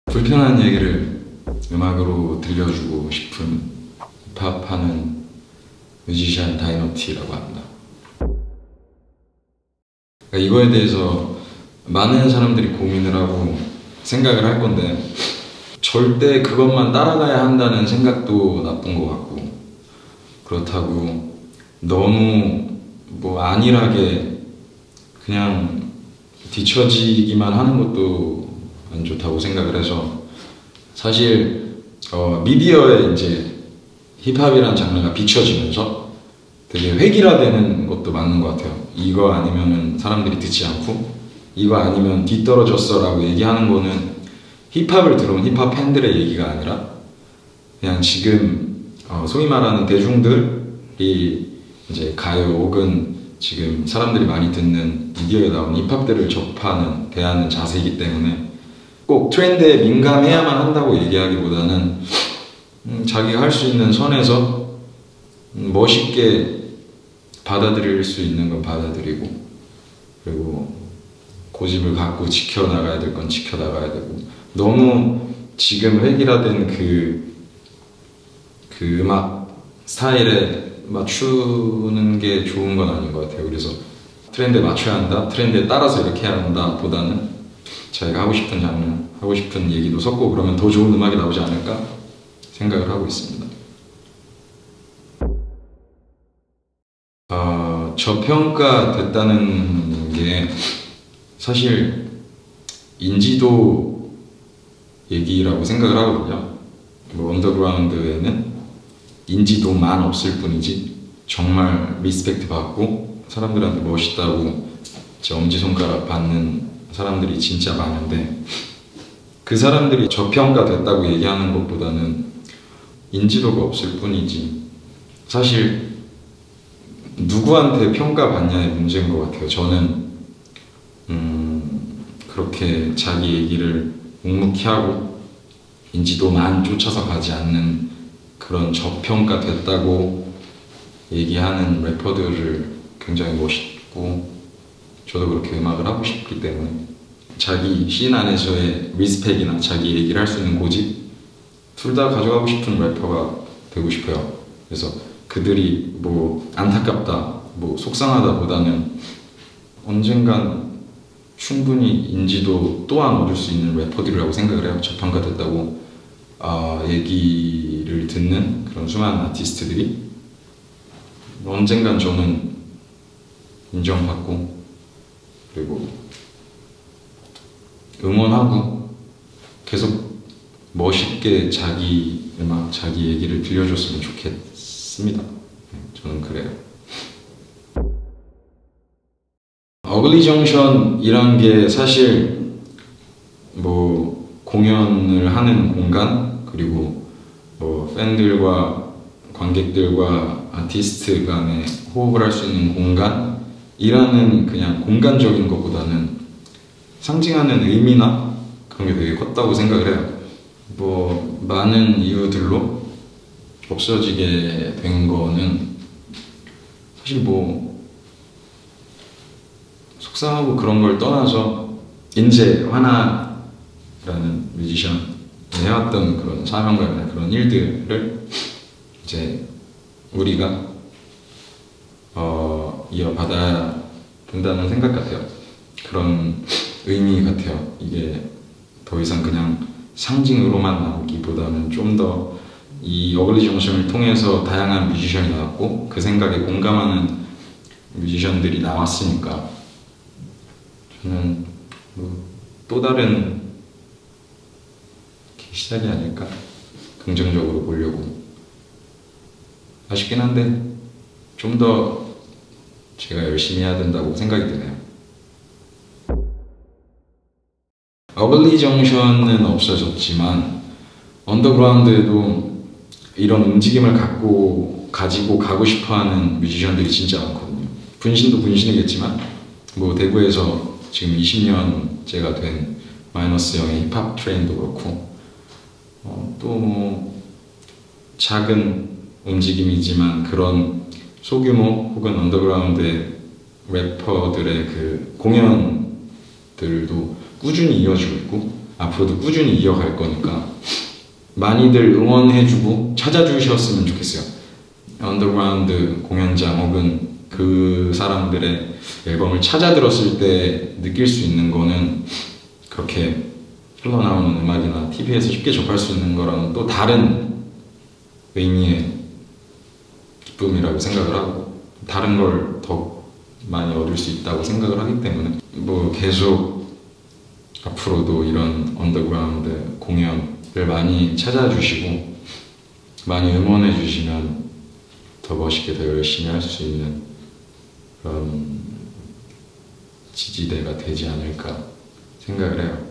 불편한 얘기를 음악으로 들려주고 싶은 힙합하는 뮤지션 다이너티라고 합니다. 그러니까 이거에 대해서 많은 사람들이 고민을 하고 생각을 할 건데 절대 그것만 따라가야 한다는 생각도 나쁜 것 같고, 그렇다고 너무 안일하게 그냥 뒤처지기만 하는 것도 안 좋다고 생각을 해서, 사실 미디어에 이제 힙합이라는 장르가 비춰지면서 되게 획일화되는 것도 맞는 것 같아요. 이거 아니면은 사람들이 듣지 않고, 이거 아니면 뒤떨어졌어 라고 얘기하는 거는 힙합을 들어온 힙합 팬들의 얘기가 아니라 그냥 지금 소위 말하는 대중들이 이제 가요 혹은 지금 사람들이 많이 듣는 미디어에 나온 힙합들을 접하는, 대하는 자세이기 때문에 꼭 트렌드에 민감해야만 한다고 얘기하기보다는 자기가 할 수 있는 선에서 멋있게 받아들일 수 있는 건 받아들이고, 그리고 고집을 갖고 지켜나가야 될 건 지켜나가야 되고, 너무 지금 획일화된 그 음악 스타일에 맞추는 게 좋은 건 아닌 것 같아요. 그래서 트렌드에 맞춰야 한다, 트렌드에 따라서 이렇게 해야 한다 보다는 자기가 하고 싶은 장르, 하고 싶은 얘기도 섞고 그러면 더 좋은 음악이 나오지 않을까 생각을 하고 있습니다. 저평가됐다는 게 사실 인지도 얘기라고 생각을 하거든요. 언더그라운드에는 인지도만 없을 뿐이지 정말 리스펙트 받고 사람들한테 멋있다고 엄지손가락 받는 사람들이 진짜 많은데, 그 사람들이 저평가됐다고 얘기하는 것보다는 인지도가 없을 뿐이지 사실 누구한테 평가받냐의 문제인 것 같아요. 저는 그렇게 자기 얘기를 묵묵히 하고 인지도만 쫓아서 가지 않는 그런 저평가됐다고 얘기하는 래퍼들을 굉장히 멋있고, 저도 그렇게 음악을 하고 싶기 때문에 자기 씬 안에서의 리스펙이나 자기 얘기를 할 수 있는 고집 둘 다 가져가고 싶은 래퍼가 되고 싶어요. 그래서 그들이 안타깝다, 속상하다 보다는 언젠간 충분히 인지도 또한 얻을 수 있는 래퍼들이라고 생각을 해요. 저평가됐다고 얘기를 듣는 그런 수많은 아티스트들이 언젠간 저는 인정받고 그리고 응원하고 계속 멋있게 자기 음악, 자기 얘기를 들려줬으면 좋겠습니다. 저는 그래요. 어글리 정션이란 게 사실 공연을 하는 공간, 그리고 팬들과 관객들과 아티스트 간에 호흡을 할 수 있는 공간이라는 그냥 공간적인 것보다는 상징하는 의미나 그런 게 되게 컸다고 생각을 해요. 많은 이유들로 없어지게 된 거는 사실 속상하고 그런 걸 떠나서 인제 화나라는 뮤지션이 해왔던 그런 사명감이나 그런 일들을 이제 우리가 이어받아야 된다는 생각 같아요. 그런 의미 같아요. 이게 더 이상 그냥 상징으로만 나오기보다는 좀 더 이 어글리 정션을 통해서 다양한 뮤지션이 나왔고 그 생각에 공감하는 뮤지션들이 나왔으니까 저는 또 다른 시작이 아닐까 긍정적으로 보려고. 아쉽긴 한데 좀 더 제가 열심히 해야 된다고 생각이 드네요. 어글리 정션은 없어졌지만 언더그라운드에도 이런 움직임을 가지고 가고 싶어하는 뮤지션들이 진짜 많거든요. 분신도 분신이겠지만 대구에서 지금 20년째가 된 마이너스 형의 힙합 트레인도 그렇고 또 작은 움직임이지만 그런 소규모 혹은 언더그라운드의 래퍼들의 그 공연들도 꾸준히 이어지고 있고, 앞으로도 꾸준히 이어갈 거니까 많이들 응원해주고 찾아주셨으면 좋겠어요. 언더그라운드 공연장 혹은 그 사람들의 앨범을 찾아 들었을 때 느낄 수 있는 거는 그렇게 흘러나오는 음악이나 TV에서 쉽게 접할 수 있는 거랑은 또 다른 의미의 기쁨이라고 생각을 하고 다른 걸 더 많이 얻을 수 있다고 생각을 하기 때문에 뭐 계속 앞으로도 이런 언더그라운드 공연을 많이 찾아주시고 많이 응원해 주시면 더 멋있게 더 열심히 할 수 있는 그런 지지대가 되지 않을까 생각을 해요.